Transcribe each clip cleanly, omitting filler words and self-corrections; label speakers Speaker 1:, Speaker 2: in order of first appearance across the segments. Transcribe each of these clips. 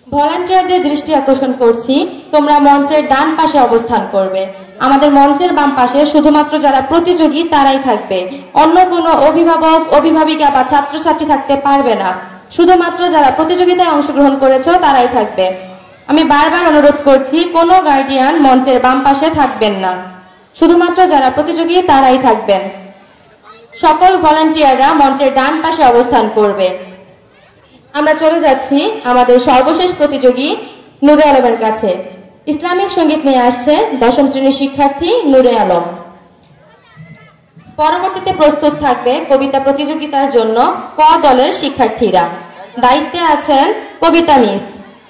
Speaker 1: ভলান্টিয়ারদের দৃষ্টি আকর্ষণ করছি, তোমরা মঞ্চের ডান পাশে অবস্থান করবে। আমাদের মঞ্চের বাম পাশে শুধুমাত্র যারা প্রতিযোগী তারাই থাকবে, অন্য কোনো অভিভাবক, অভিভাবিকা বা ছাত্রছাত্রী থাকতে পারবে না। শুধুমাত্র যারা প্রতিযোগিতায় অংশগ্রহণ করেছো তারাই থাকবে। আমি বারবার অনুরোধ করছি, কোনো গার্ডিয়ান মঞ্চের বাম পাশে থাকবেন না, শুধুমাত্র যারা প্রতিযোগী তারাই থাকবেন। সকল ভলান্টিয়াররা মঞ্চের ডান পাশে অবস্থান করবে। আমরা চলে যাচ্ছি আমাদের সর্বশেষ প্রতিযোগী নূরে আলমের কাছে। ইসলামিক সঙ্গীত নিয়ে আসছে দশম শ্রেণীর শিক্ষার্থী নূরে আলম। পরবর্তীতে প্রস্তুত থাকবে কবিতা প্রতিযোগিতার জন্য ক দলের শিক্ষার্থীরা। দায়িত্বে আছেন কবিতা মিস।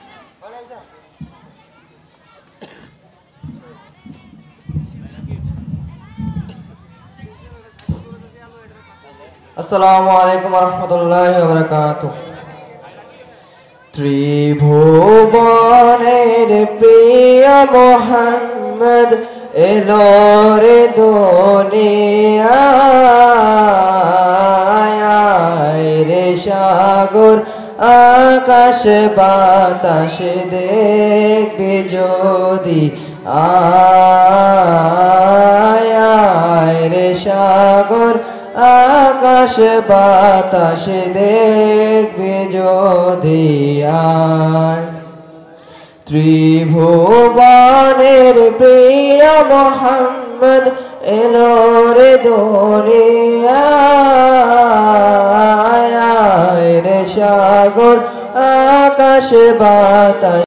Speaker 2: আসসালামু আলাইকুম ওয়া রাহমাতুল্লাহি ওয়া বারাকাতুহু। ত্রিভুবনের প্রিয় মুহাম্মদ এলো রে দুনিয়ায়, রে সাগর আকাশ বাতাস দেখবি যদি আয়, রে সাগর আকাশ বাতাস দেখবি যদি আয়। ত্রিভুবনের প্রিয় মুহাম্মদ এলো রে দুনিয়ায়, রে সাগর আকাশ বাতাস